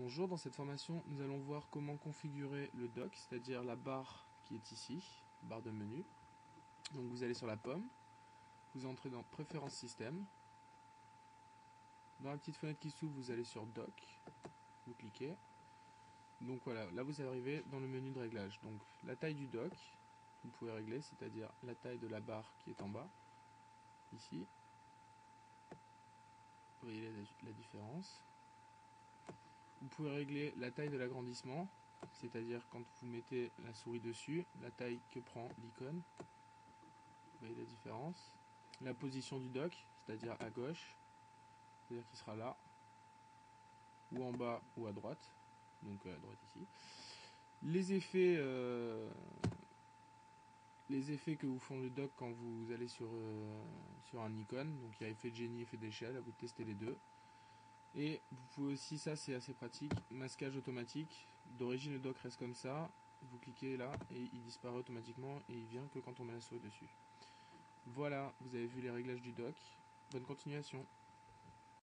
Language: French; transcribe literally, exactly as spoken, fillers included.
Bonjour, dans cette formation, nous allons voir comment configurer le dock, c'est-à-dire la barre qui est ici, barre de menu. Donc vous allez sur la pomme, vous entrez dans Préférences système. Dans la petite fenêtre qui s'ouvre, vous allez sur Dock, vous cliquez. Donc voilà, là vous arrivez dans le menu de réglage. Donc la taille du dock, vous pouvez régler, c'est-à-dire la taille de la barre qui est en bas, ici. Vous voyez la, la différence. Vous pouvez régler la taille de l'agrandissement, c'est-à-dire quand vous mettez la souris dessus, la taille que prend l'icône. Vous voyez la différence. La position du dock, c'est-à-dire à gauche, c'est-à-dire qu'il sera là, ou en bas, ou à droite, donc à droite ici. Les effets, euh, les effets que vous font le dock quand vous allez sur, euh, sur un icône, donc il y a effet de génie, effet d'échelle, à vous de tester les deux. Et vous pouvez aussi, ça c'est assez pratique, masquage automatique. D'origine le dock reste comme ça, vous cliquez là et il disparaît automatiquement et il vient que quand on met la souris dessus. Voilà, vous avez vu les réglages du dock. Bonne continuation.